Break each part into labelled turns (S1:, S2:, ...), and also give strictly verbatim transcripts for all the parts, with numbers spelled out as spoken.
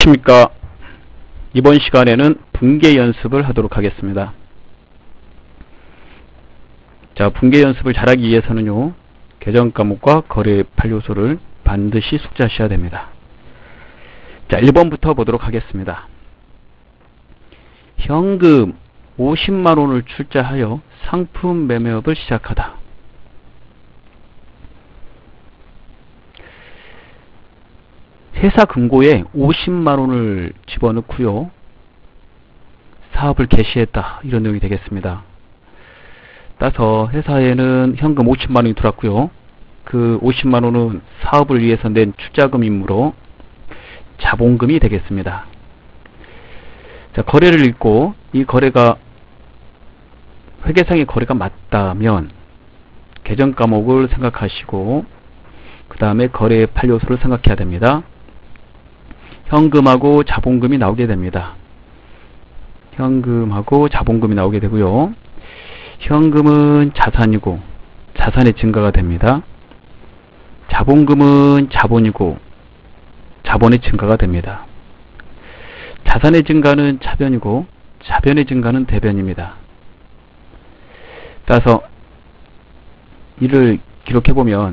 S1: 안녕하십니까. 이번 시간에는 분계 연습을 하도록 하겠습니다. 자, 분계 연습을 잘하기 위해서는요, 계정 과목과 거래 팔 요소를 반드시 숙지하셔야 됩니다. 자, 일 번부터 보도록 하겠습니다. 현금 오십만 원을 출자하여 상품 매매업을 시작하다. 회사 금고에 오십만 원을 집어넣고요, 사업을 개시했다, 이런 내용이 되겠습니다. 따라서 회사에는 현금 오십만 원이 들어왔고요, 그 오십만 원은 사업을 위해서 낸 출자금이므로 자본금이 되겠습니다. 자, 거래를 읽고 이 거래가 회계상의 거래가 맞다면 계정 과목을 생각하시고 그 다음에 거래의 팔 요소를 생각해야 됩니다. 현금하고 자본금이 나오게 됩니다. 현금하고 자본금이 나오게 되고요, 현금은 자산이고 자산의 증가가 됩니다. 자본금은 자본이고 자본의 증가가 됩니다. 자산의 증가는 차변이고 차변의 증가는 대변입니다. 따라서 이를 기록해보면,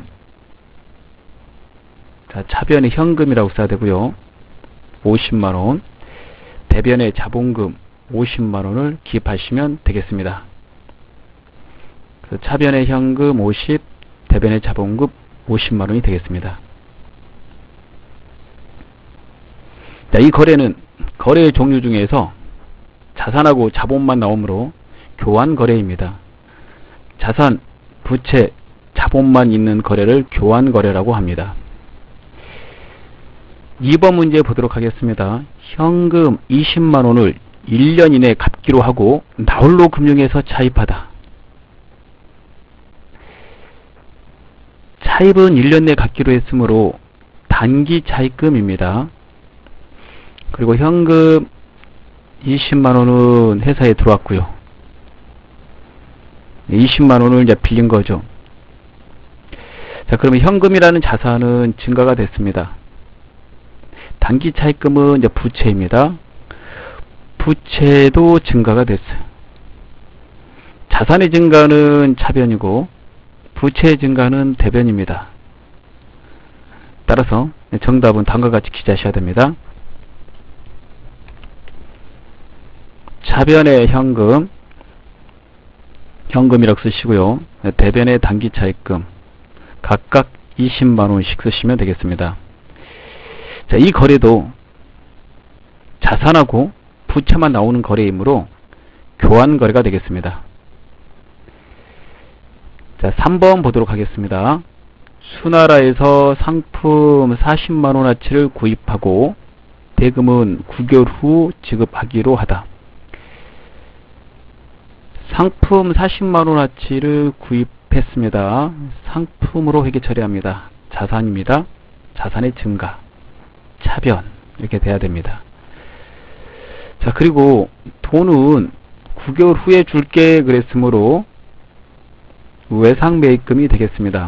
S1: 자, 차변의 현금이라고 써야 되고요, 오십만 원, 대변의 자본금 오십만 원을 기입하시면 되겠습니다. 그래서 차변의 현금 오십, 대변의 자본금 오십만 원이 되겠습니다. 자, 이 거래는 거래의 종류 중에서 자산하고 자본만 나오므로 교환 거래입니다. 자산, 부채, 자본만 있는 거래를 교환 거래라고 합니다. 이 번 문제 보도록 하겠습니다. 현금 이십만 원을 일 년 이내 갚기로 하고 나홀로 금융에서 차입하다. 차입은 일 년 내 갚기로 했으므로 단기 차입금입니다. 그리고 현금 이십만 원은 회사에 들어왔고요, 이십만 원을 이제 빌린 거죠. 자, 그러면 현금이라는 자산은 증가가 됐습니다. 단기 차입금은 이제 부채입니다. 부채도 증가가 됐어요. 자산의 증가는 차변이고 부채의 증가는 대변입니다. 따라서 정답은 다음과 같이 기재하셔야 됩니다. 차변의 현금, 현금이라고 쓰시고요, 대변의 단기 차입금 각각 이십만 원씩 쓰시면 되겠습니다. 자, 이 거래도 자산하고 부채만 나오는 거래이므로 교환 거래가 되겠습니다. 자, 삼 번 보도록 하겠습니다. 수나라에서 상품 사십만 원어치를 구입하고 대금은 구 개월 후 지급하기로 하다. 상품 사십만 원어치를 구입했습니다. 상품으로 회계 처리합니다. 자산입니다. 자산의 증가, 차변, 이렇게 돼야 됩니다. 자, 그리고 돈은 구 개월 후에 줄게 그랬으므로 외상매입금이 되겠습니다.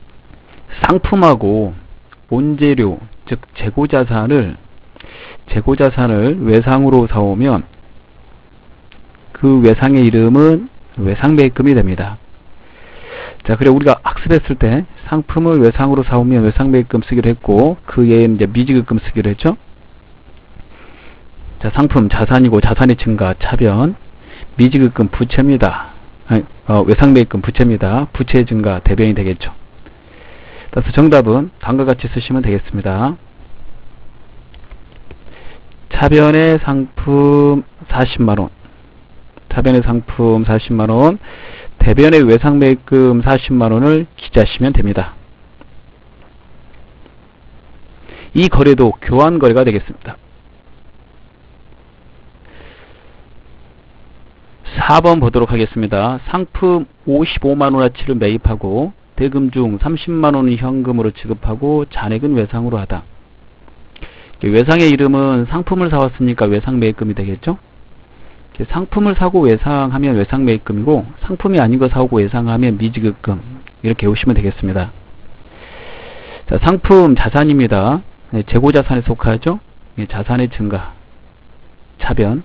S1: 상품하고 원재료, 즉 재고자산을 재고자산을 외상으로 사오면 그 외상의 이름은 외상매입금이 됩니다. 자, 그래 우리가 학습했을 때 상품을 외상으로 사오면 외상매입금 쓰기로 했고, 그 외에는 이제 미지급금 쓰기로 했죠. 자, 상품 자산이고 자산의 증가 차변, 미지급금 부채입니다. 아니, 어, 외상매입금 부채입니다. 부채의 증가 대변이 되겠죠. 따라서 정답은 다음과 같이 쓰시면 되겠습니다. 차변의 상품 사십만 원, 차변의 상품 사십만 원, 대변의 외상매입금 사십만 원을 기재하시면 됩니다. 이 거래도 교환 거래가 되겠습니다. 사 번 보도록 하겠습니다. 상품 오십오만 원어치를 매입하고 대금 중 삼십만 원을 현금으로 지급하고 잔액은 외상으로 하다. 외상의 이름은 상품을 사왔으니까 외상매입금이 되겠죠. 상품을 사고 외상하면 외상매입금이고, 상품이 아닌 거 사오고 외상하면 미지급금, 이렇게 외우시면 되겠습니다. 자, 상품 자산입니다. 네, 재고자산에 속하죠. 자산의 증가, 차변.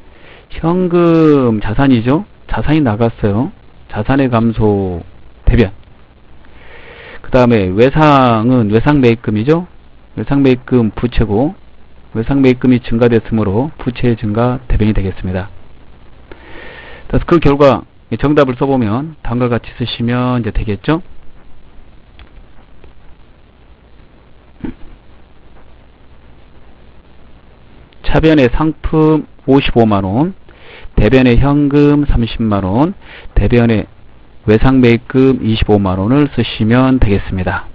S1: 현금 자산이죠. 자산이 나갔어요. 자산의 감소, 대변. 그 다음에 외상은 외상매입금이죠. 외상매입금 부채고, 외상매입금이 증가됐으므로 부채의 증가, 대변이 되겠습니다. 그래서 그 결과 정답을 써보면 다음과 같이 쓰시면 이제 되겠죠. 차변의 상품 오십오만원, 대변의 현금 삼십만원, 대변의 외상매입금 이십오만원을 쓰시면 되겠습니다.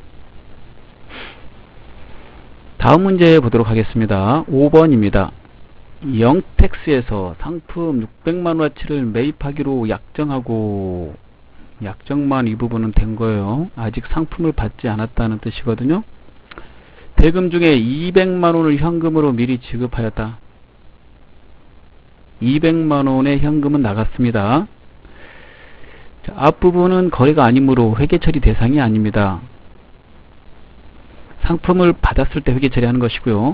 S1: 다음 문제 보도록 하겠습니다. 오 번입니다. 영택스에서 상품 육백만원어치를 매입하기로 약정하고, 약정만 이 부분은 된 거예요. 아직 상품을 받지 않았다는 뜻이거든요. 대금 중에 이백만원을 현금으로 미리 지급하였다. 이백만원의 현금은 나갔습니다. 자, 앞부분은 거래가 아니므로 회계처리 대상이 아닙니다. 상품을 받았을 때 회계 처리하는 것이고요.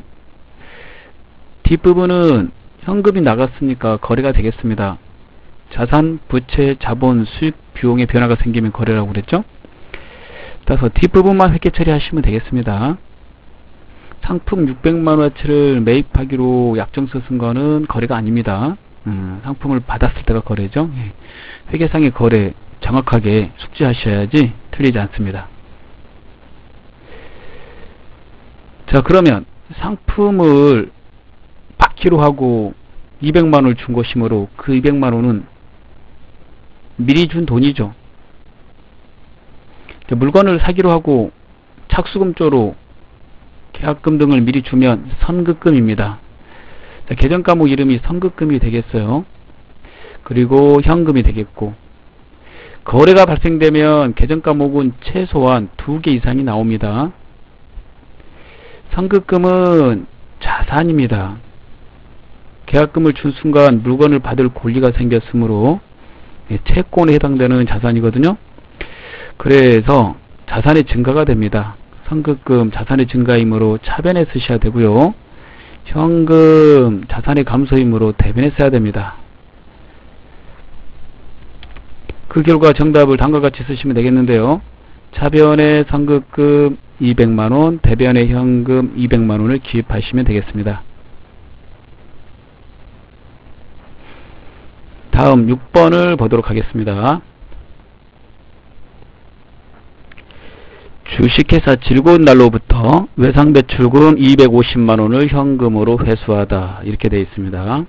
S1: 뒷부분은 현금이 나갔으니까 거래가 되겠습니다. 자산, 부채, 자본, 수익, 비용의 변화가 생기면 거래라고 그랬죠. 따라서 뒷부분만 회계 처리하시면 되겠습니다. 상품 육백만원어치를 매입하기로 약정서 쓴 거는 거래가 아닙니다. 음, 상품을 받았을 때가 거래죠. 예. 회계상의 거래 정확하게 숙지하셔야지 틀리지 않습니다. 자, 그러면 상품을 받기로 하고 이백만원을 준 것이므로 그 이백만원은 미리 준 돈이죠. 자, 물건을 사기로 하고 착수금조로 계약금 등을 미리 주면 선급금입니다. 자, 계정과목 이름이 선급금이 되겠어요. 그리고 현금이 되겠고, 거래가 발생되면 계정과목은 최소한 두 개 이상이 나옵니다. 선급금은 자산입니다. 계약금을 준 순간 물건을 받을 권리가 생겼으므로 채권에 해당되는 자산이거든요. 그래서 자산의 증가가 됩니다. 선급금 자산의 증가이므로 차변에 쓰셔야 되고요. 현금 자산의 감소이므로 대변에 써야 됩니다. 그 결과 정답을 다음과 같이 쓰시면 되겠는데요. 차변에 선급금 이백만원, 대변에 현금 이백만원을 기입하시면 되겠습니다. 다음 육 번을 보도록 하겠습니다. 주식회사 즐거운 날로부터 외상배출금 이백오십만원을 현금으로 회수하다, 이렇게 되어 있습니다.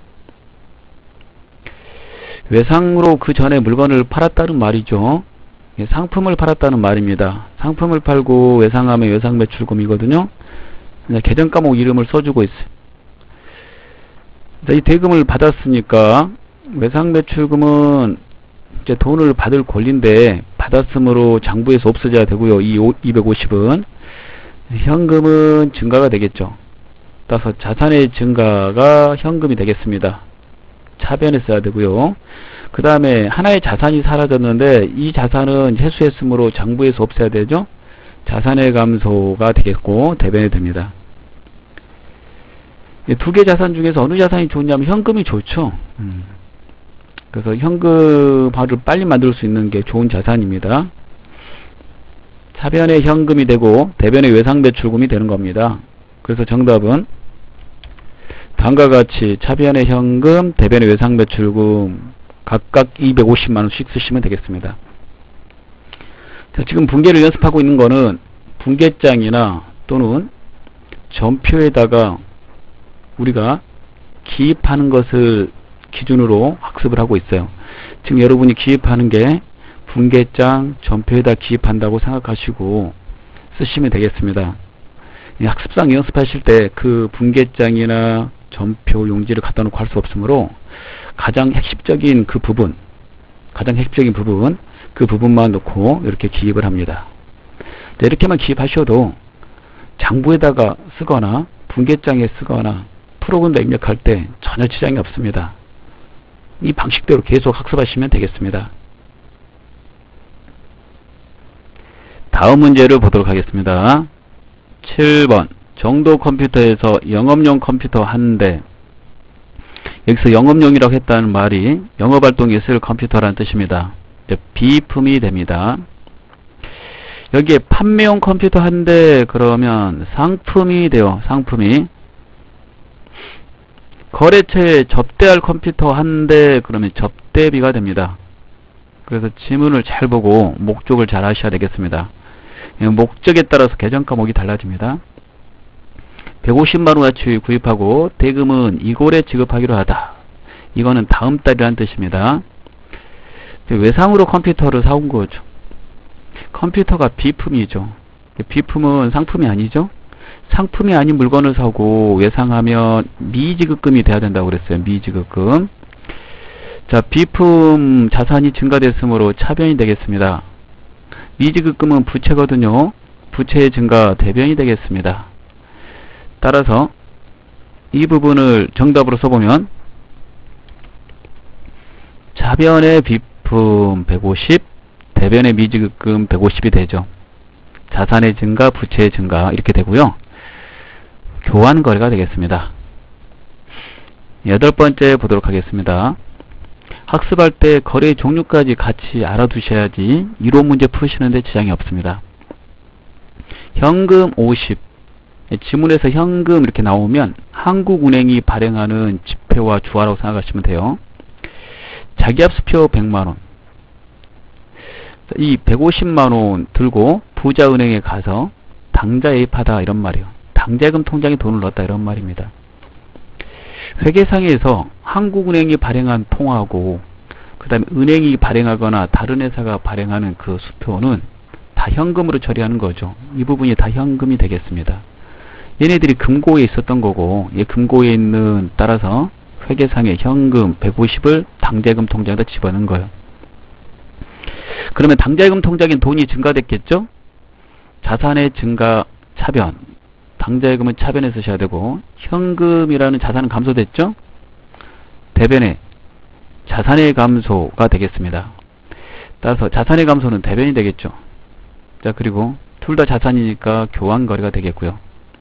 S1: 외상으로 그 전에 물건을 팔았다는 말이죠. 상품을 팔았다는 말입니다. 상품을 팔고 외상하면 외상배출금이거든요. 계정과목 이름을 써주고 있어요. 이 대금을 받았으니까 외상배출금은 이제 돈을 받을 권리인데 받았으므로 장부에서 없어져야 되고요. 이 이백오십은 현금은 증가가 되겠죠. 따라서 자산의 증가가 현금이 되겠습니다. 차변에 써야 되고요. 그 다음에 하나의 자산이 사라졌는데 이 자산은 회수했으므로 장부에서 없애야 되죠. 자산의 감소가 되겠고 대변이 됩니다. 두 개 자산 중에서 어느 자산이 좋냐면 현금이 좋죠. 음. 그래서 현금화를 빨리 만들 수 있는 게 좋은 자산입니다. 차변에 현금이 되고 대변에 외상배출금이 되는 겁니다. 그래서 정답은 다음과 같이 차변에 현금, 대변에 외상배출금 각각 이백오십만원씩 쓰시면 되겠습니다. 자, 지금 분계를 연습하고 있는 거는 분계장이나 또는 전표에다가 우리가 기입하는 것을 기준으로 학습을 하고 있어요. 지금 여러분이 기입하는 게 분계장, 전표에다 기입한다고 생각하시고 쓰시면 되겠습니다. 학습상 연습하실 때 그 분계장이나 전표, 용지를 갖다 놓고 할 수 없으므로 가장 핵심적인 그 부분, 가장 핵심적인 부분, 그 부분만 놓고 이렇게 기입을 합니다. 네, 이렇게만 기입하셔도 장부에다가 쓰거나 분계장에 쓰거나 프로그램도 입력할 때 전혀 지장이 없습니다. 이 방식대로 계속 학습하시면 되겠습니다. 다음 문제를 보도록 하겠습니다. 칠 번 정도 컴퓨터에서 영업용 컴퓨터 한 대. 여기서 영업용이라고 했다는 말이 영업활동에 쓸 컴퓨터라는 뜻입니다. 비품이 됩니다. 여기에 판매용 컴퓨터 한 대 그러면 상품이 돼요. 상품이. 거래처에 접대할 컴퓨터 한 대 그러면 접대비가 됩니다. 그래서 지문을 잘 보고 목적을 잘 아셔야 되겠습니다. 목적에 따라서 계정과목이 달라집니다. 백오십만 원어치 구입하고 대금은 이골에 지급하기로 하다. 이거는 다음 달이라는 뜻입니다. 외상으로 컴퓨터를 사온 거죠. 컴퓨터가 비품이죠. 비품은 상품이 아니죠. 상품이 아닌 물건을 사고 외상하면 미지급금이 돼야 된다고 그랬어요. 미지급금. 자, 비품 자산이 증가됐으므로 차변이 되겠습니다. 미지급금은 부채거든요. 부채의 증가 대변이 되겠습니다. 따라서 이 부분을 정답으로 써보면 차변의 비품 백오십, 대변의 미지급금 백오십이 되죠. 자산의 증가, 부채의 증가 이렇게 되고요. 교환 거래가 되겠습니다. 여덟 번째 보도록 하겠습니다. 학습할 때 거래의 종류까지 같이 알아두셔야지 이론 문제 푸시는데 지장이 없습니다. 현금 오십. 지문에서 현금 이렇게 나오면 한국은행이 발행하는 지폐와 주화라고 생각하시면 돼요. 자기합수표 백만 원. 이 백오십만 원 들고 부자은행에 가서 당좌 예입하다 이런 말이에요. 당좌예금 통장에 돈을 넣었다 이런 말입니다. 회계상에서 한국은행이 발행한 통하고 그 다음에 은행이 발행하거나 다른 회사가 발행하는 그 수표는 다 현금으로 처리하는 거죠. 이 부분이 다 현금이 되겠습니다. 얘네들이 금고에 있었던 거고 이 금고에 있는 따라서 회계상의 현금 백오십을 당좌예금 통장에다 집어넣은 거예요. 그러면 당좌예금 통장에 돈이 증가됐겠죠? 자산의 증가 차변. 당좌예금은 차변에 쓰셔야 되고 현금이라는 자산은 감소됐죠? 대변에 자산의 감소가 되겠습니다. 따라서 자산의 감소는 대변이 되겠죠. 자, 그리고 둘 다 자산이니까 교환거래가 되겠고요.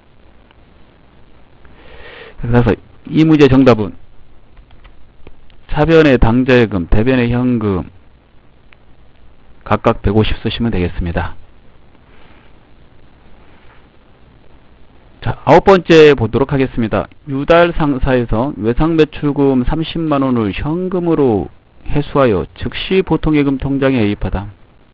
S1: 그래서 이 문제 정답은 차변의 당좌예금, 대변의 현금 각각 백오십 쓰시면 되겠습니다. 자, 아홉 번째 보도록 하겠습니다. 유달 상사에서 외상매출금 삼십만 원을 현금으로 회수하여 즉시 보통예금 통장에 예입하다.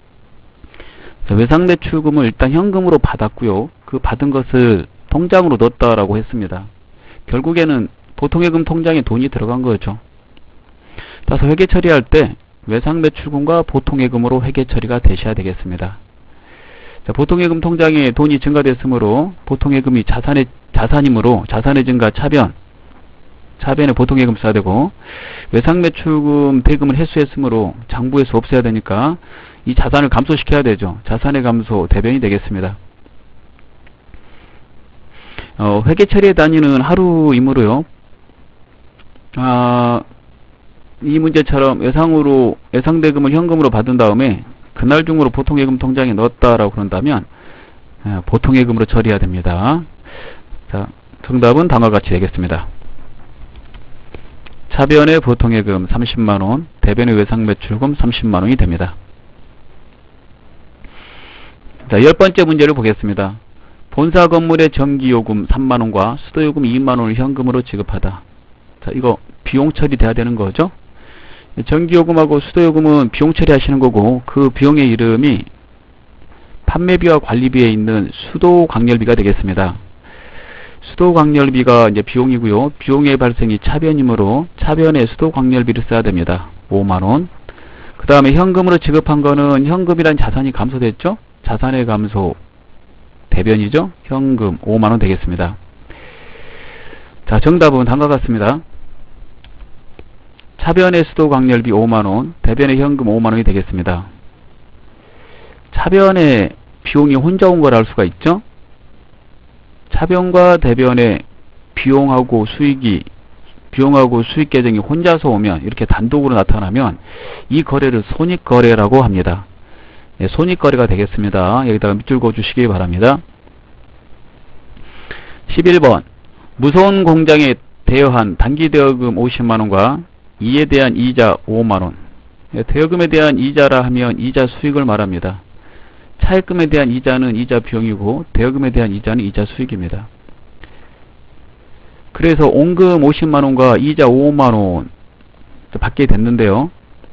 S1: 외상매출금을 일단 현금으로 받았고요. 그 받은 것을 통장으로 넣었다라고 했습니다. 결국에는 보통예금 통장에 돈이 들어간 거죠. 따라서 회계 처리할 때 외상매출금과 보통예금으로 회계 처리가 되셔야 되겠습니다. 자, 보통예금 통장에 돈이 증가됐으므로 보통예금이 자산의 자산이므로 자산의 증가 차변, 차변에 보통예금 써야 되고 외상매출금 대금을 회수했으므로 장부에서 없애야 되니까 이 자산을 감소시켜야 되죠. 자산의 감소 대변이 되겠습니다. 어, 회계 처리의 단위는 하루이므로요. 아, 이 문제처럼 외상으로 외상대금을 현금으로 받은 다음에 그날 중으로 보통예금 통장에 넣었다라고 그런다면 보통예금으로 처리해야 됩니다. 자, 정답은 다음과 같이 되겠습니다. 차변의 보통예금 삼십만 원, 대변의 외상매출금 삼십만 원이 됩니다. 자, 열 번째 문제를 보겠습니다. 본사 건물의 전기요금 삼만 원과 수도요금 이만 원을 현금으로 지급하다. 자, 이거 비용 처리돼야 되는 거죠. 전기요금하고 수도요금은 비용 처리하시는 거고 그 비용의 이름이 판매비와 관리비에 있는 수도광열비가 되겠습니다. 수도광열비가 이제 비용이고요. 비용의 발생이 차변이므로 차변에 수도광열비를 써야 됩니다. 오만 원. 그 다음에 현금으로 지급한 거는 현금이란 자산이 감소됐죠. 자산의 감소 대변이죠. 현금 오만 원 되겠습니다. 자, 정답은 다음과 같습니다. 차변의 수도광열비 오만 원, 대변의 현금 오만 원이 되겠습니다. 차변의 비용이 혼자 온 걸 알 수가 있죠. 차변과 대변의 비용하고 수익이 비용하고 수익 계정이 혼자서 오면 이렇게 단독으로 나타나면 이 거래를 손익거래라고 합니다. 네, 손익거래가 되겠습니다. 여기다가 밑줄 그어 주시기 바랍니다. 십일 번 무손 공장에 대여한 단기 대여금 오십만 원과 이에 대한 이자 오만 원. 대여금에 대한 이자라 하면 이자 수익을 말합니다. 차입금에 대한 이자는 이자 비용이고 대여금에 대한 이자는 이자 수익입니다. 그래서 온금 오십만 원과 이자 오만 원 받게 됐는데요.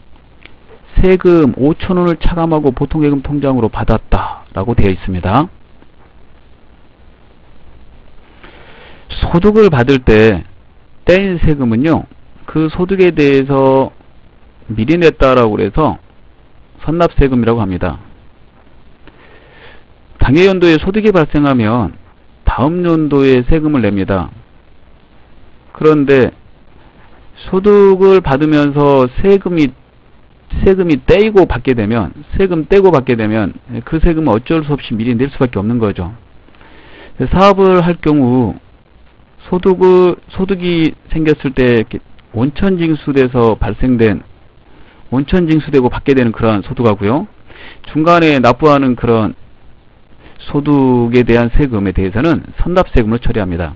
S1: 세금 오천 원을 차감하고 보통예금 통장으로 받았다라고 되어 있습니다. 소득을 받을 때 떼인 세금은요, 그 소득에 대해서 미리 냈다라고 해서 선납세금이라고 합니다. 당해 연도에 소득이 발생하면 다음 연도에 세금을 냅니다. 그런데 소득을 받으면서 세금이 세금이 떼이고 받게 되면 세금 떼고 받게 되면 그 세금은 어쩔 수 없이 미리 낼 수밖에 없는 거죠. 사업을 할 경우 소득을 소득이 생겼을 때 원천징수돼서 발생된 원천징수되고 받게 되는 그러한 소득하고요, 중간에 납부하는 그런 소득에 대한 세금에 대해서는 선납세금으로 처리합니다.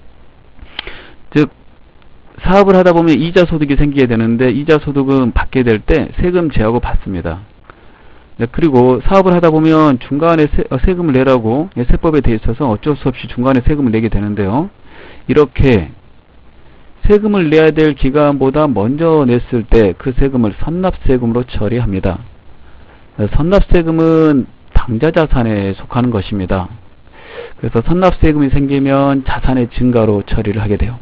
S1: 즉 사업을 하다 보면 이자 소득이 생기게 되는데 이자 소득은 받게 될 때 세금 제하고 받습니다. 네, 그리고 사업을 하다 보면 중간에 세, 어, 세금을 내라고 세법에 되어 있어서 어쩔 수 없이 중간에 세금을 내게 되는데요. 이렇게 세금을 내야 될 기간보다 먼저 냈을 때 그 세금을 선납세금으로 처리합니다. 네, 선납세금은 당좌자산에 속하는 것입니다. 그래서 선납세금이 생기면 자산의 증가로 처리를 하게 돼요.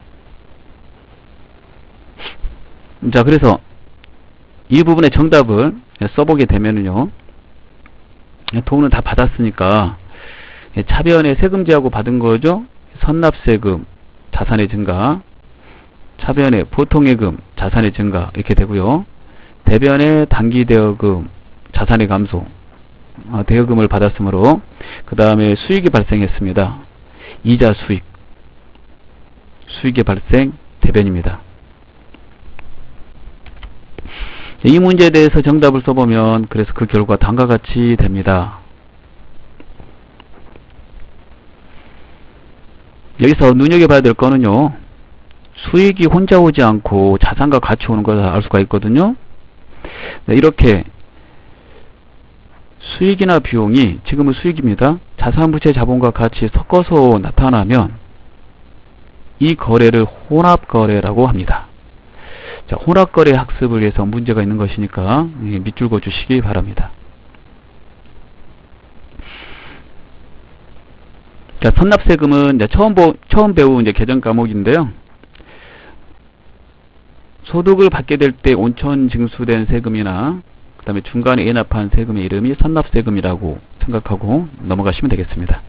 S1: 자, 그래서 이 부분의 정답을 써보게 되면은요, 돈은 다 받았으니까 차변에 세금 제하고 받은 거죠. 선납세금, 자산의 증가, 차변에 보통예금, 자산의 증가 이렇게 되고요. 대변에 단기대여금, 자산의 감소, 어, 대여금을 받았으므로 그 다음에 수익이 발생했습니다. 이자 수익, 수익의 발생, 대변입니다. 이 문제에 대해서 정답을 써보면 그래서 그 결과 다음과 같이 됩니다. 여기서 눈여겨봐야 될 거는요, 수익이 혼자 오지 않고 자산과 같이 오는 것을 알 수가 있거든요. 네, 이렇게 수익이나 비용이, 지금은 수익입니다, 자산부채 자본과 같이 섞어서 나타나면 이 거래를 혼합거래라고 합니다. 자, 혼합거래 학습을 위해서 문제가 있는 것이니까 밑줄 그어 주시기 바랍니다. 자, 선납세금은 이제 처음, 보, 처음 배운 이제 개정 과목인데요. 소득을 받게 될 때 온천 징수된 세금이나 그 다음에 중간에 인합한 세금의 이름이 선납세금이라고 생각하고 넘어가시면 되겠습니다.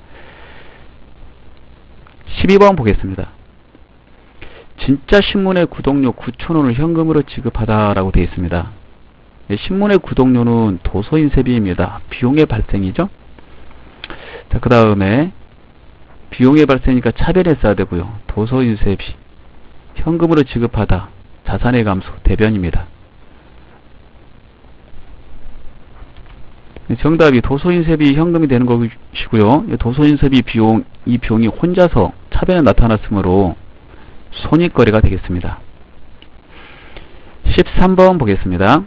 S1: 십이 번 보겠습니다. 진짜 신문의 구독료 구천 원을 현금으로 지급하다 라고 되어 있습니다. 신문의 구독료는 도서인세비입니다. 비용의 발생이죠. 자, 그 다음에 비용의 발생이니까 차변에 써야 되고요. 도서인세비, 현금으로 지급하다, 자산의 감소, 대변입니다. 정답이 도서인세비 현금이 되는 것이고요. 도서인세비 비용, 이 비용이 혼자서 차변에 나타났으므로 손익거래가 되겠습니다. 십삼 번 보겠습니다.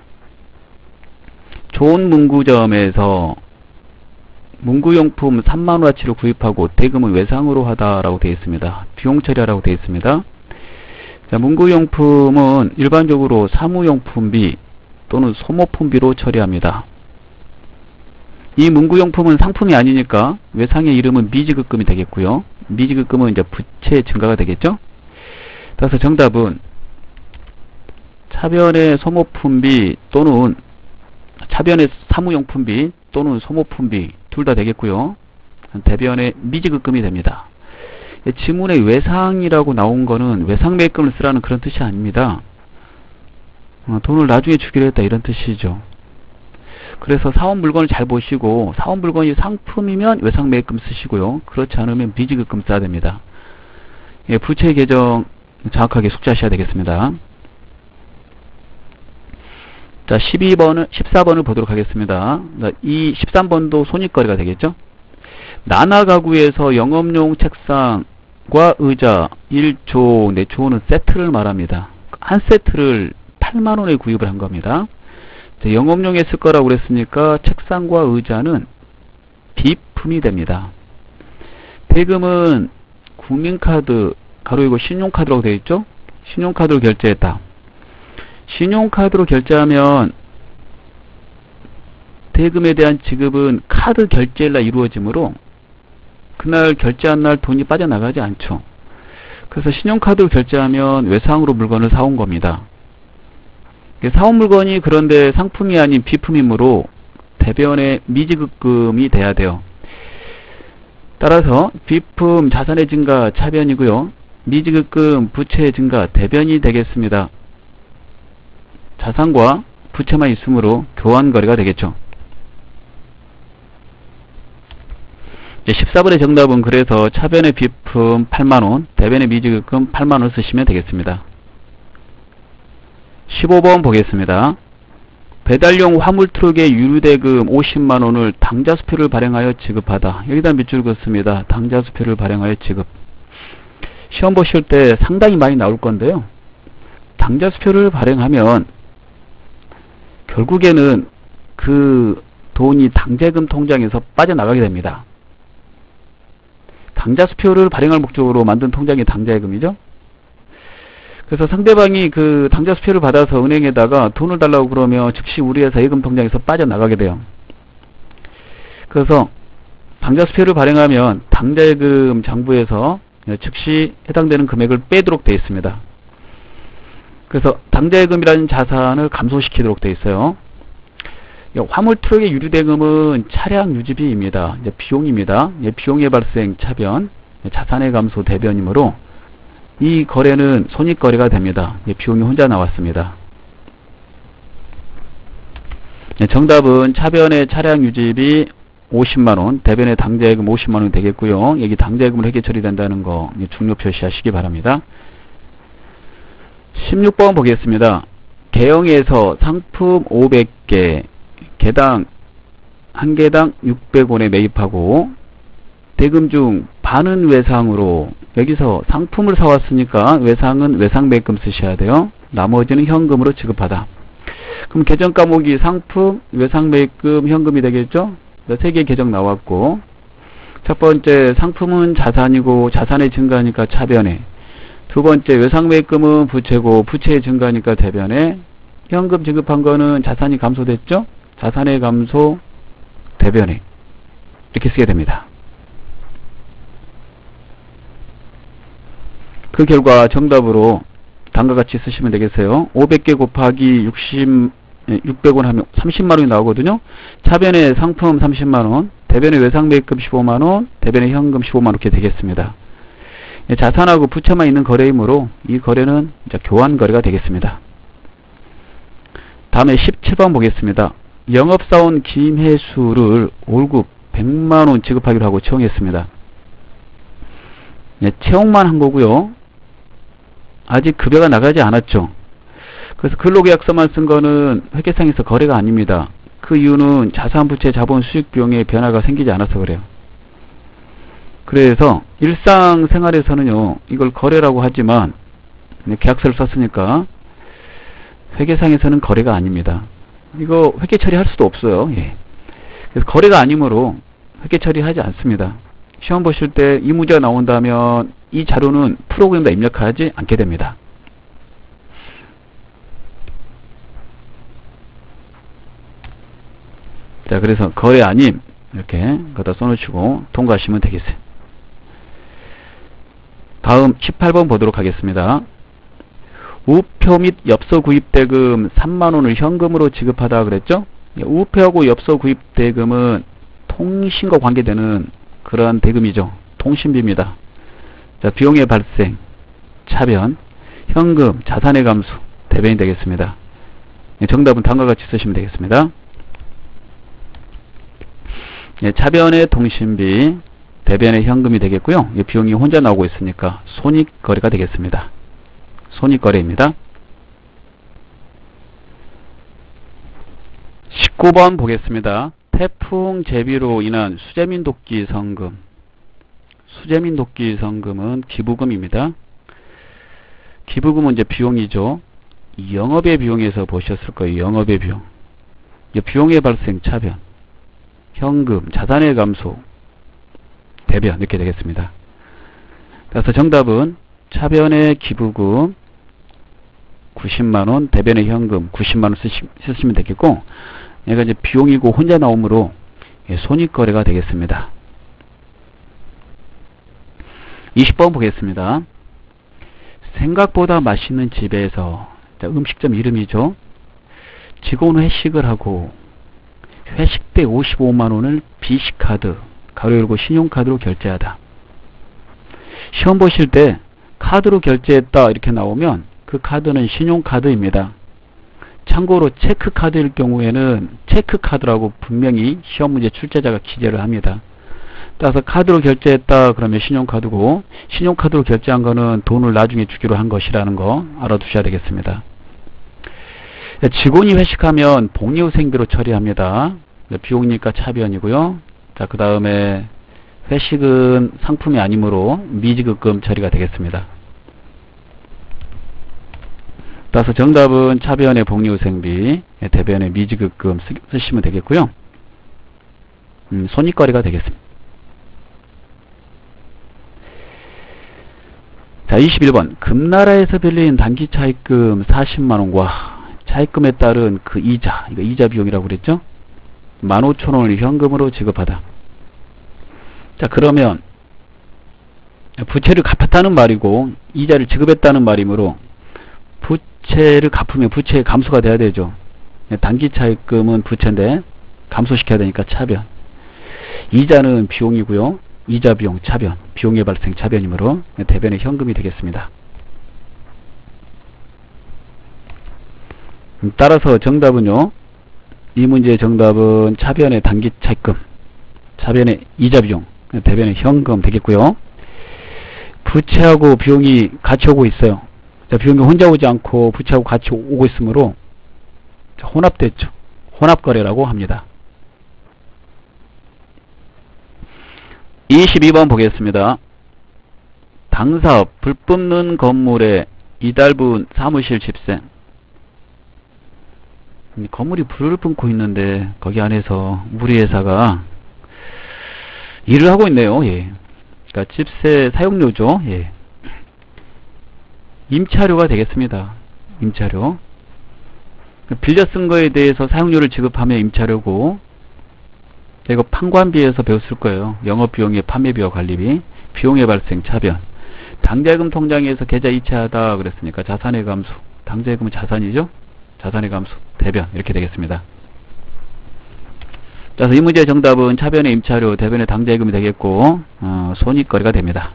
S1: 좋은 문구점에서 문구용품 삼만 원어치를 구입하고 대금은 외상으로 하다라고 되어 있습니다. 비용 처리하라고 되어 있습니다. 자, 문구용품은 일반적으로 사무용품비 또는 소모품비로 처리합니다. 이 문구용품은 상품이 아니니까 외상의 이름은 미지급금이 되겠고요. 미지급금은 이제 부채 증가가 되겠죠. 따라서 정답은 차변의 소모품비 또는 차변의 사무용품비 또는 소모품비 둘 다 되겠고요. 대변의 미지급금이 됩니다. 지문에 외상이라고 나온 거는 외상매입금을 쓰라는 그런 뜻이 아닙니다. 어, 돈을 나중에 주기로 했다 이런 뜻이죠. 그래서 사온 물건을 잘 보시고 사온 물건이 상품이면 외상매입금 쓰시고요. 그렇지 않으면 미지급금 써야 됩니다. 예, 부채 계정 정확하게 숙지하셔야 되겠습니다. 자, 십이 번을, 십사 번을 보도록 하겠습니다. 이 십삼 번도 손익거래가 되겠죠. 나나가구에서 영업용 책상 책상과 의자 일 조, 네 조는 세트를 말합니다. 한 세트를 팔만 원에 구입을 한 겁니다. 영업용에 쓸 거라고 그랬으니까 책상과 의자는 비품이 됩니다. 대금은 국민카드, 가로 이거 신용카드라고 되어 있죠? 신용카드로 결제했다. 신용카드로 결제하면 대금에 대한 지급은 카드 결제일날 이루어지므로 그날 결제한 날 돈이 빠져나가지 않죠. 그래서 신용카드로 결제하면 외상으로 물건을 사온 겁니다. 사온 물건이 그런데 상품이 아닌 비품이므로 대변의 미지급금이 돼야 돼요. 따라서 비품 자산의 증가 차변이고요. 미지급금 부채의 증가 대변이 되겠습니다. 자산과 부채만 있으므로 교환거래가 되겠죠. 십사 번의 정답은 그래서 차변의 비품 팔만 원, 대변의 미지급금 팔만 원 쓰시면 되겠습니다. 십오 번 보겠습니다. 배달용 화물트럭의 유류대금 오십만 원을 당좌수표를 발행하여 지급하다. 여기다 밑줄 긋습니다. 당좌수표를 발행하여 지급. 시험 보실 때 상당히 많이 나올 건데요. 당좌수표를 발행하면 결국에는 그 돈이 당재금 통장에서 빠져나가게 됩니다. 당좌수표를 발행할 목적으로 만든 통장이 당좌예금이죠. 그래서 상대방이 그 당좌수표를 받아서 은행에다가 돈을 달라고 그러면 즉시 우리 회사 예금 통장에서 빠져나가게 돼요. 그래서 당좌수표를 발행하면 당좌예금 장부에서 즉시 해당되는 금액을 빼도록 되어 있습니다. 그래서 당좌예금이라는 자산을 감소시키도록 되어 있어요. 화물트럭의 유류대금은 차량 유지비입니다. 이제 비용입니다. 비용의 발생 차변, 자산의 감소 대변이므로 이 거래는 손익거래가 됩니다. 비용이 혼자 나왔습니다. 정답은 차변의 차량 유지비 오십만 원, 대변의 당좌예금 오십만 원 되겠고요. 여기 당좌예금으로 회계 처리된다는 거 중요 표시하시기 바랍니다. 십육 번 보겠습니다. 개영에서 상품 오백 개, 개당 한 개당 육백 원에 매입하고 대금 중 반은 외상으로, 여기서 상품을 사왔으니까 외상은 외상 매입금 쓰셔야 돼요. 나머지는 현금으로 지급하다. 그럼 계정 과목이 상품, 외상 매입금, 현금이 되겠죠? 세 개 계정 나왔고, 첫 번째 상품은 자산이고 자산의 증가니까 차변에, 두 번째 외상 매입금은 부채고 부채의 증가니까 대변에, 현금 지급한 거는 자산이 감소됐죠? 자산의 감소 대변에, 이렇게 쓰게 됩니다. 그 결과 정답으로 다음과 같이 쓰시면 되겠어요. 오백 개 곱하기 육십, 육백 원 하면 삼십만 원이 나오거든요. 차변의 상품 삼십만 원, 대변의 외상 매입금 십오만 원, 대변의 현금 십오만 원 이렇게 되겠습니다. 자산하고 부채만 있는 거래이므로 이 거래는 이제 교환 거래가 되겠습니다. 다음에 십칠 번 보겠습니다. 영업사원 김혜수를 월급 백만 원 지급하기로 하고 채용했습니다. 네, 채용만 한 거고요. 아직 급여가 나가지 않았죠. 그래서 근로계약서만 쓴 거는 회계상에서 거래가 아닙니다. 그 이유는 자산, 부채, 자본, 수익, 비용의 변화가 생기지 않아서 그래요. 그래서 일상생활에서는요, 이걸 거래라고 하지만 계약서를 썼으니까 회계상에서는 거래가 아닙니다. 이거 회계 처리할 수도 없어요. 예. 그래서 거래가 아니므로 회계 처리하지 않습니다. 시험 보실 때 이 문제가 나온다면 이 자료는 프로그램에 입력하지 않게 됩니다. 자, 그래서 거래 아님 이렇게 거기다 써놓으시고 통과하시면 되겠어요. 다음 십팔 번 보도록 하겠습니다. 우표 및 엽서 구입 대금 삼만 원을 현금으로 지급하다 그랬죠? 우표하고 엽서 구입 대금은 통신과 관계되는 그러한 대금이죠. 통신비입니다. 자, 비용의 발생, 차변, 현금, 자산의 감소, 대변이 되겠습니다. 정답은 다음과 같이 쓰시면 되겠습니다. 차변의 통신비, 대변의 현금이 되겠고요. 비용이 혼자 나오고 있으니까 손익거래가 되겠습니다. 손익거래입니다. 십구 번 보겠습니다. 태풍 제비로 인한 수재민 돕기 성금. 수재민 돕기 성금은 기부금입니다. 기부금은 이제 비용이죠. 영업의 비용에서 보셨을 거예요. 영업의 비용. 비용의 발생 차변, 현금, 자산의 감소, 대변 이렇게 되겠습니다. 그래서 정답은 차변의 기부금 구십만 원, 대변의 현금 구십만 원 쓰시, 쓰시면 되겠고, 얘가 이제 비용이고 혼자 나오므로 손익거래가 되겠습니다. 이십 번 보겠습니다. 생각보다 맛있는 집에서, 음식점 이름이죠. 직원 회식을 하고 회식 때 오십오만 원을 비씨카드, 가로 열고 신용카드로 결제하다. 시험 보실 때 카드로 결제했다 이렇게 나오면 그 카드는 신용카드입니다. 참고로 체크카드일 경우에는 체크카드라고 분명히 시험 문제 출제자가 기재를 합니다. 따라서 카드로 결제했다 그러면 신용카드고, 신용카드로 결제한 거는 돈을 나중에 주기로 한 것이라는 거 알아두셔야 되겠습니다. 직원이 회식하면 복리후생비로 처리합니다. 비용이니까 차변이고요. 자, 그 다음에 회식은 상품이 아니므로 미지급금 처리가 되겠습니다. 따라서 정답은 차변의 복리후생비, 대변의 미지급금 쓰, 쓰시면 되겠고요. 음, 손익거래가 되겠습니다. 자, 이십일 번. 금나라에서 빌린 단기 차입금 사십만 원과 차입금에 따른 그 이자, 이거 이자 비용이라고 그랬죠? 만 오천 원을 현금으로 지급하다. 자, 그러면 부채를 갚았다는 말이고 이자를 지급했다는 말이므로 부채를 갚으면 부채의 감소가 돼야 되죠. 단기 차입금은 부채인데 감소시켜야 되니까 차변. 이자는 비용이고요. 이자 비용 차변, 비용의 발생 차변이므로 대변의 현금이 되겠습니다. 따라서 정답은요, 이 문제의 정답은 차변의 단기 차입금, 차변의 이자 비용, 대변의 현금 되겠고요. 부채하고 비용이 같이 오고 있어요. 자, 비용이 혼자 오지 않고 부채하고 같이 오고 있으므로 혼합됐죠. 혼합거래라고 합니다. 이십이 번 보겠습니다. 당사업 불 뿜는 건물에 이달분 사무실 집세. 건물이 불을 뿜고 있는데 거기 안에서 우리 회사가 일을 하고 있네요. 예. 그러니까 집세 사용료죠. 예. 임차료가 되겠습니다. 임차료. 빌려 쓴 거에 대해서 사용료를 지급하면 임차료고, 이거 판관비에서 배웠을 거예요. 영업비용의 판매비와 관리비, 비용의 발생 차변. 당자예금 통장에서 계좌 이체하다 그랬으니까 자산의 감소. 당자예금은 자산이죠. 자산의 감소, 대변 이렇게 되겠습니다. 그래서 이 문제의 정답은 차변의 임차료, 대변의 당자예금이 되겠고, 어, 손익거래가 됩니다.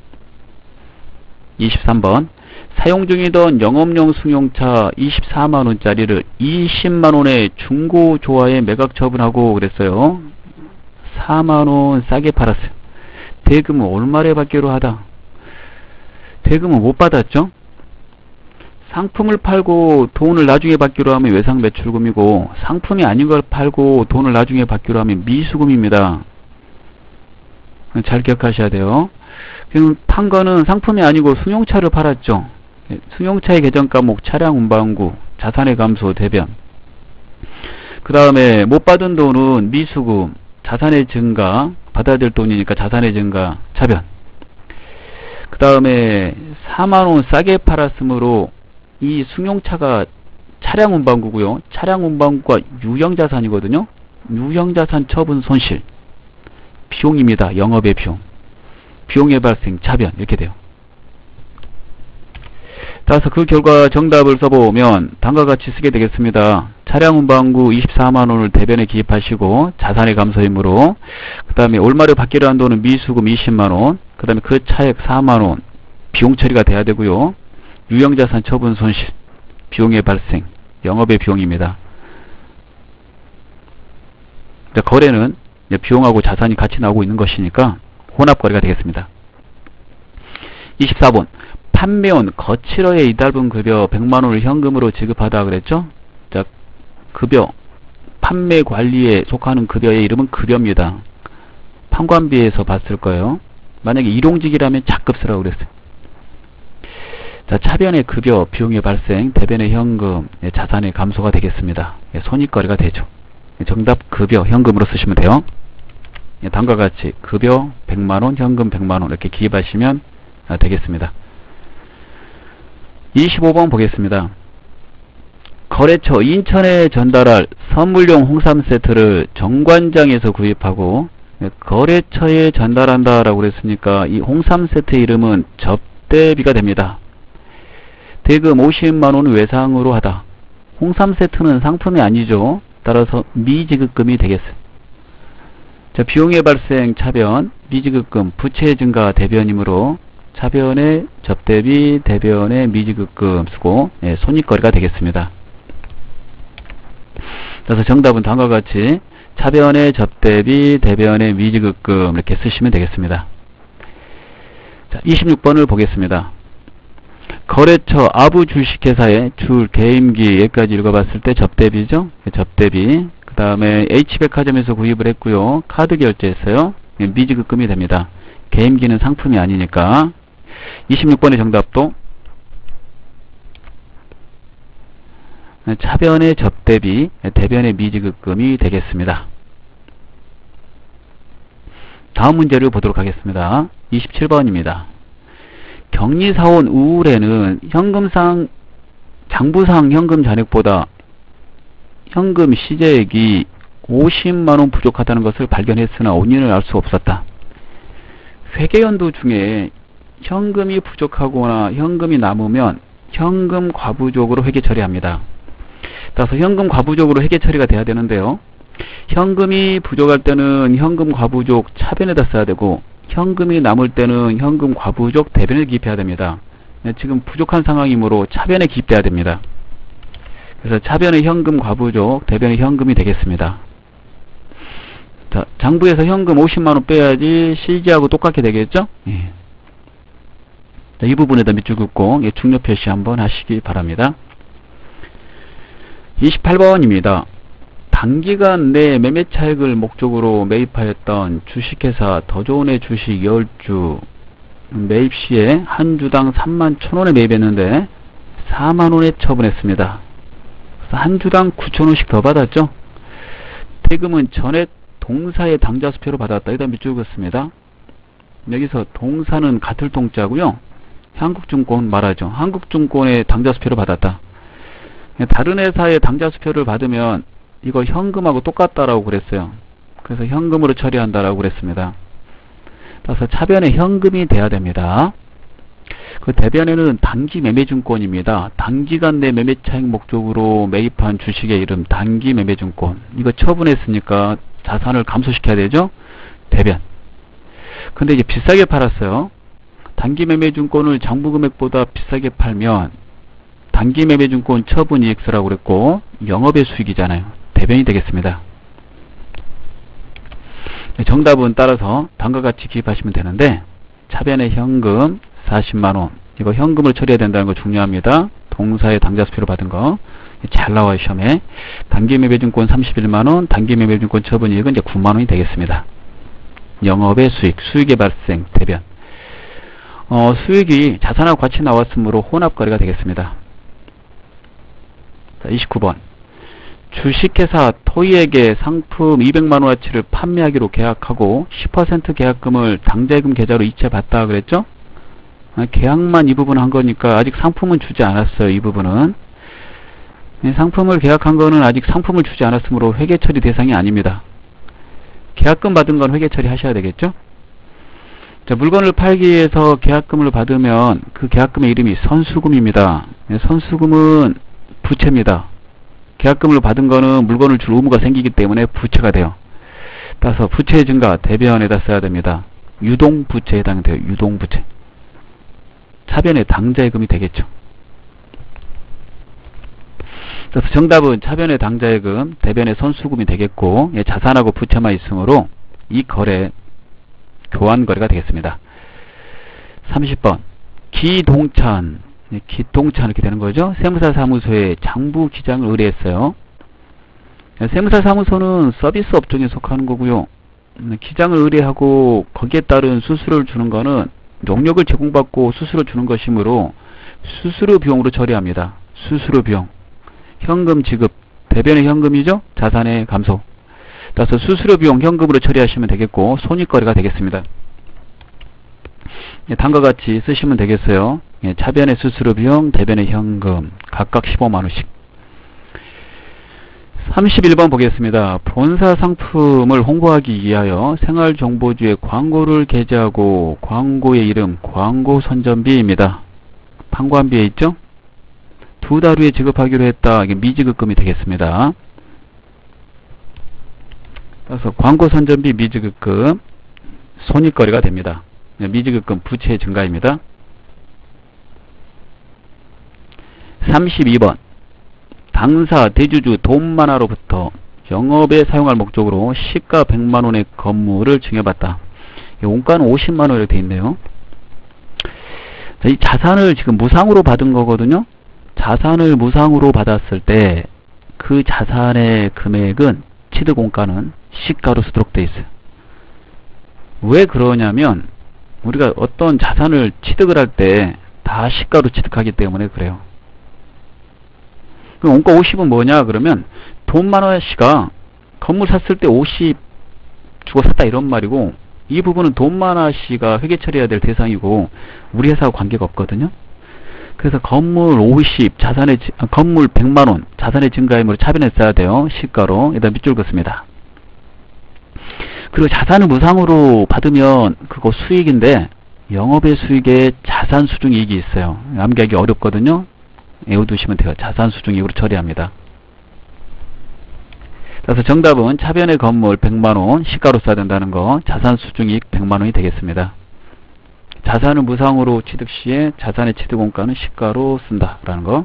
S1: 이십삼 번. 사용 중이던 영업용 승용차 이십사만 원짜리를 이십만 원에 중고 조화에 매각 처분하고 그랬어요. 사만 원 싸게 팔았어요. 대금은 올말에 받기로 하다. 대금은 못 받았죠. 상품을 팔고 돈을 나중에 받기로 하면 외상 매출금이고, 상품이 아닌 걸 팔고 돈을 나중에 받기로 하면 미수금입니다. 잘 기억하셔야 돼요. 지금 판 거는 상품이 아니고 승용차를 팔았죠. 승용차의 계정 과목, 차량 운반구, 자산의 감소, 대변. 그 다음에 못 받은 돈은 미수금, 자산의 증가, 받아야 될 돈이니까 자산의 증가, 차변. 그 다음에 사만 원 싸게 팔았으므로 이 승용차가 차량 운반구고요. 차량 운반구가 유형자산이거든요. 유형자산 처분 손실. 비용입니다. 영업의 비용. 비용의 발생 차변 이렇게 돼요. 따라서 그 결과 정답을 써보면 다음과 같이 쓰게 되겠습니다. 차량 운반구 이십사만 원을 대변에 기입하시고 자산의 감소이므로, 그 다음에 올말에 받기로 한 돈은 미수금 이십만 원, 그 다음에 그 차액 사만 원 비용 처리가 돼야 되고요. 유형자산 처분 손실, 비용의 발생, 영업의 비용입니다. 거래는 비용하고 자산이 같이 나오고 있는 것이니까 혼합거래가 되겠습니다. 이십사 번. 판매원 거칠어의 이달분 급여 백만 원을 현금으로 지급하다 그랬죠. 자, 급여, 판매 관리에 속하는 급여의 이름은 급여입니다. 판관비에서 봤을 거예요. 만약에 일용직이라면 자급수라고 그랬어요. 자, 차변의 급여, 비용의 발생, 대변의 현금, 예, 자산의 감소가 되겠습니다. 예, 손익거래가 되죠. 예, 정답 급여, 현금으로 쓰시면 돼요. 예, 다음과 같이 급여 백만 원, 현금 백만 원 이렇게 기입하시면 아, 되겠습니다. 이십오 번 보겠습니다. 거래처 인천에 전달할 선물용 홍삼 세트를 정관장에서 구입하고 예, 거래처에 전달한다라고 그랬으니까 이 홍삼 세트의 이름은 접대비가 됩니다. 대금 오십만 원은 외상으로 하다. 홍삼 세트는 상품이 아니죠. 따라서 미지급금이 되겠어요. 자, 비용의 발생 차변, 미지급금, 부채 증가 대변이므로 차변의 접대비, 대변의 미지급금 쓰고 예, 손익거래가 되겠습니다. 그래서 정답은 다음과 같이 차변의 접대비, 대변의 미지급금 이렇게 쓰시면 되겠습니다. 자, 이십육 번을 보겠습니다. 거래처 아부 주식회사의 줄 개임기 여기까지 읽어봤을 때 접대비죠. 접대비. 그 다음에 H백화점에서 구입을 했고요. 카드 결제했어요. 미지급금이 됩니다. 개임기는 상품이 아니니까. 이십육 번의 정답도 차변의 접대비, 대변의 미지급금이 되겠습니다. 다음 문제를 보도록 하겠습니다. 이십칠 번입니다. 격리사원 우울에는 현금상, 장부상 현금 잔액보다 현금 시재액이 오십만 원 부족하다는 것을 발견했으나 원인을 알 수 없었다. 회계연도 중에 현금이 부족하거나 현금이 남으면 현금 과부족으로 회계 처리합니다. 따라서 현금 과부족으로 회계 처리가 돼야 되는데요. 현금이 부족할 때는 현금 과부족 차변에다 써야 되고 현금이 남을 때는 현금 과부족 대변에 기입해야 됩니다. 지금 부족한 상황이므로 차변에 기입돼야 됩니다. 그래서 차변의 현금 과부족, 대변의 현금이 되겠습니다. 자, 장부에서 현금 오십만 원 빼야지 씨지하고 똑같게 되겠죠? 예. 자, 이 부분에다 밑줄 긋고 예, 중요 표시 한번 하시기 바랍니다. 이십팔 번입니다. 단기간 내 매매 차익을 목적으로 매입하였던 주식회사 더조은의 주식 십 주 매입 시에 한 주당 삼만 천 원에 매입했는데 사만 원에 처분했습니다. 한 주당 구천 원씩 더 받았죠. 대금은 전액 동사의 당좌수표로 받았다. 일단 밑줄 긋습니다. 여기서 동사는 같을 동자고요. 한국증권 말하죠. 한국증권의 당좌수표로 받았다. 다른 회사의 당좌수표를 받으면 이거 현금하고 똑같다라고 그랬어요. 그래서 현금으로 처리한다라고 그랬습니다. 따라서 차변에 현금이 돼야 됩니다. 그 대변에는 단기 매매증권입니다. 단기간 내 매매 차익 목적으로 매입한 주식의 이름 단기 매매증권. 이거 처분했으니까 자산을 감소시켜야 되죠. 대변. 근데 이제 비싸게 팔았어요. 단기 매매증권을 장부금액보다 비싸게 팔면 단기 매매증권 처분 이익스라고 그랬고 영업의 수익이잖아요. 대변이 되겠습니다. 정답은 따라서 다음과 같이 기입하시면 되는데 차변의 현금 사십만 원 이거 현금을 처리해야 된다는 거 중요합니다. 동사의 당좌수표로 받은 거 잘 나와요. 시험에. 단기 매매증권 삼십일만 원 단기 매매증권 처분 이익은 이제 구만 원이 되겠습니다. 영업의 수익, 수익의 발생, 대변. 어, 수익이 자산하고 같이 나왔으므로 혼합거래가 되겠습니다. 자, 이십구 번. 주식회사 토이에게 상품 이백만 원어치를 판매하기로 계약하고 십 퍼센트 계약금을 당좌예금 계좌로 이체받다 그랬죠? 아, 계약만 이 부분 한 거니까 아직 상품은 주지 않았어요. 이 부분은. 네, 상품을 계약한 거는 아직 상품을 주지 않았으므로 회계처리 대상이 아닙니다. 계약금 받은 건 회계처리 하셔야 되겠죠? 자, 물건을 팔기 위해서 계약금을 받으면 그 계약금의 이름이 선수금입니다. 네, 선수금은 부채입니다. 계약금을 받은 거는 물건을 줄 의무가 생기기 때문에 부채가 돼요. 따라서 부채 증가 대변에다 써야 됩니다. 유동부채에 해당돼요. 유동부채. 차변의 당좌예금이 되겠죠. 그래서 정답은 차변의 당좌예금, 대변의 선수금이 되겠고 예, 자산하고 부채만 있으므로 이 거래 교환거래가 되겠습니다. 삼십 번 기동찬 예, 기동찬 이렇게 되는 거죠. 세무사 사무소에 장부 기장을 의뢰했어요. 예, 세무사 사무소는 서비스 업종에 속하는 거고요. 기장을 의뢰하고 거기에 따른 수수료를 주는 거는 용역을 제공받고 수수료 주는 것이므로 수수료 비용으로 처리합니다. 수수료 비용. 현금 지급. 대변의 현금이죠? 자산의 감소. 따라서 수수료 비용 현금으로 처리하시면 되겠고 손익거래가 되겠습니다. 예, 다음과 같이 쓰시면 되겠어요. 예, 차변의 수수료 비용, 대변의 현금 각각 십오만 원씩. 삼십일 번 보겠습니다. 본사 상품을 홍보하기 위하여 생활정보주에 광고를 게재하고 광고의 이름 광고 선전비입니다. 판관비에 있죠? 두 달 후에 지급하기로 했다. 이게 미지급금이 되겠습니다. 그래서 광고 선전비 미지급금 손익거래가 됩니다. 미지급금 부채 증가입니다. 삼십이 번 당사 대주주 돈만화로부터 영업에 사용할 목적으로 시가 백만 원의 건물을 증여받다. 원가는 오십만 원이라고 되어 있네요. 자, 이 자산을 지금 무상으로 받은 거거든요. 자산을 무상으로 받았을 때 그 자산의 금액은 취득원가는 시가로 쓰도록 되어 있어요. 왜 그러냐면 우리가 어떤 자산을 취득을 할 때 다 시가로 취득하기 때문에 그래요. 그럼 원가 오십은 뭐냐 그러면 돈 만원씨가 건물 샀을 때 오십 주고 샀다 이런 말이고, 이 부분은 돈 만원씨가 회계 처리해야 될 대상이고 우리 회사와 관계가 없거든요. 그래서 건물 오십, 자산의 건물 백만 원 자산의 증가임으로 차변했어야 돼요. 시가로. 일단 밑줄 긋습니다. 그리고 자산을 무상으로 받으면 그거 수익인데 영업의 수익에 자산 수중이익이 있어요. 암기하기 어렵거든요. 외워두시면 돼요. 자산 수중이익으로 처리합니다. 그래서 정답은 차변의 건물 백만 원 시가로 써야 된다는 거, 자산 수중이익 백만 원이 되겠습니다. 자산을 무상으로 취득 시에 자산의 취득원가는 시가로 쓴다라는 거.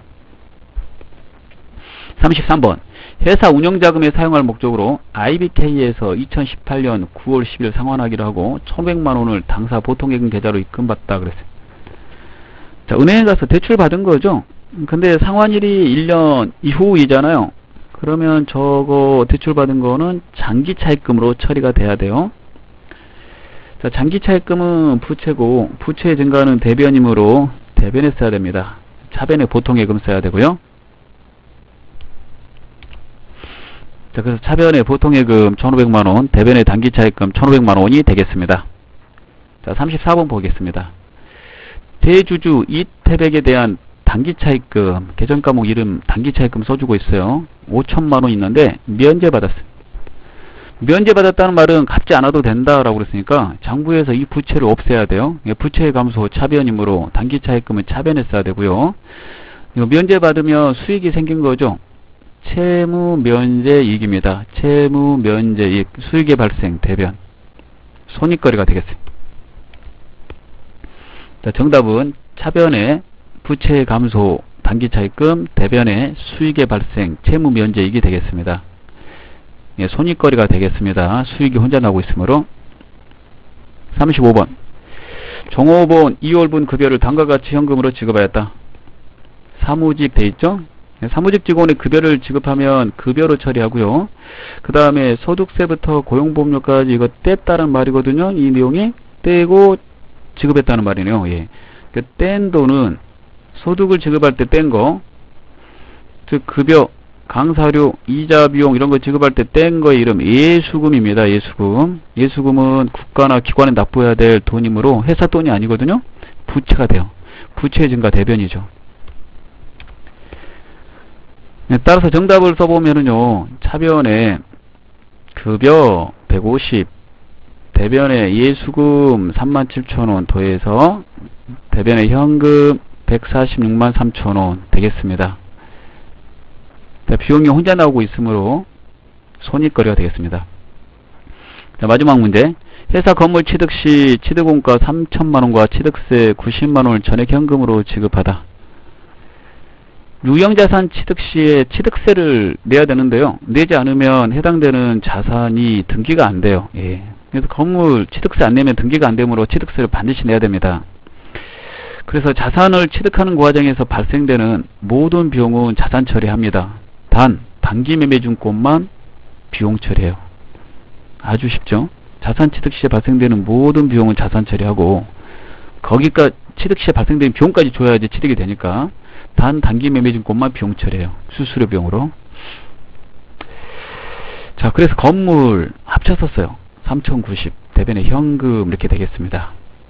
S1: 삼십삼 번 회사 운영자금에 사용할 목적으로 아이비케이에서 이천십팔 년 구월 십일 상환하기로 하고 천오백만 원을 당사 보통예금 계좌로 입금받다 그랬어요. 자, 은행에 가서 대출 받은 거죠. 근데 상환일이 일 년 이후이잖아요. 그러면 저거 대출 받은 거는 장기 차입금으로 처리가 돼야 돼요. 자, 장기 차입금은 부채고 부채의 증가는 대변이므로 대변에 써야 됩니다. 차변에 보통예금 써야 되고요. 자, 그래서 차변에 보통예금 천오백만 원, 대변에 단기 차입금 천오백만 원이 되겠습니다. 자, 삼십사 번 보겠습니다. 대주주 이태백에 대한 단기 차입금, 계정 과목 이름 단기 차입금 써주고 있어요. 오천만 원 있는데 면제받았어요. 면제받았다는 말은 갚지 않아도 된다라고 그랬으니까 장부에서 이 부채를 없애야 돼요. 부채의 감소 차변이므로 단기 차입금은 차변에 써야 되고요. 이거 면제받으면 수익이 생긴 거죠. 채무 면제 이익입니다. 채무 면제 이익, 수익의 발생 대변, 손익거래가 되겠어요. 자, 정답은 차변에 부채의 감소, 단기 차입금, 대변에 수익의 발생, 채무 면제 이익이 되겠습니다. 예, 손익거래가 되겠습니다. 수익이 혼자 나고 있으므로. 삼십오 번 종업원 이월분 급여를 다음과 같이 현금으로 지급하였다. 사무직 돼 있죠? 사무직 직원의 급여를 지급하면 급여로 처리하고요. 그 다음에 소득세부터 고용보험료까지 이거 뗐다는 말이거든요. 이 내용이 떼고 지급했다는 말이네요. 예. 그 뗀 돈은 소득을 지급할 때 뗀 거, 즉 급여, 강사료, 이자 비용 이런 거 지급할 때 뗀 거의 이름 예수금입니다. 예수금. 예수금은 국가나 기관에 납부해야 될 돈이므로 회사 돈이 아니거든요. 부채가 돼요. 부채 증가 대변이죠. 따라서 정답을 써보면은요, 차변에 급여 백오십, 대변에 예수금 삼만 칠천 원 더해서 대변에 현금 백사십육만 삼천 원 되겠습니다. 자, 비용이 혼자 나오고 있으므로 손익거래가 되겠습니다. 자, 마지막 문제. 회사 건물 취득 시 취득원가 삼천만 원과 취득세 구십만 원을 전액 현금으로 지급하다. 유형자산 취득 시에 취득세를 내야 되는데요. 내지 않으면 해당되는 자산이 등기가 안 돼요. 예. 그래서 건물 취득세 안 내면 등기가 안 되므로 취득세를 반드시 내야 됩니다. 그래서 자산을 취득하는 과정에서 발생되는 모든 비용은 자산 처리합니다. 단 단기매매증권만 비용 처리해요. 아주 쉽죠? 자산 취득 시에 발생되는 모든 비용은 자산 처리하고 거기까 취득 시에 발생되는 비용까지 줘야지 취득이 되니까 단 단기 매매 증권만 비용 처리해요. 수수료 비용으로. 자, 그래서 건물 합쳤었어요. 삼천구십 대변에 현금 이렇게 되겠습니다.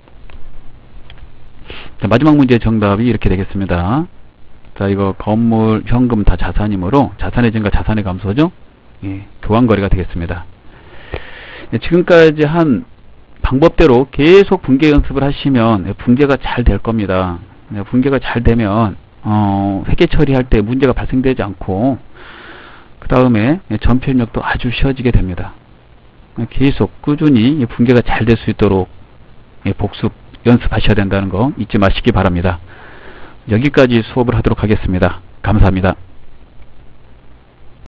S1: 자, 마지막 문제 정답이 이렇게 되겠습니다. 자, 이거 건물 현금 다 자산이므로 자산의 증가 자산의 감소죠. 예, 교환거래가 되겠습니다. 예, 지금까지 한 방법대로 계속 분계 연습을 하시면 예, 분계가 잘 될 겁니다. 예, 분계가 잘 되면 어, 회계 처리할 때 문제가 발생되지 않고 그 다음에 예, 전표입력도 아주 쉬워지게 됩니다. 예, 계속 꾸준히 분계가 잘 될 수 있도록 예, 복습 연습하셔야 된다는 거 잊지 마시기 바랍니다. 여기까지 수업을 하도록 하겠습니다. 감사합니다.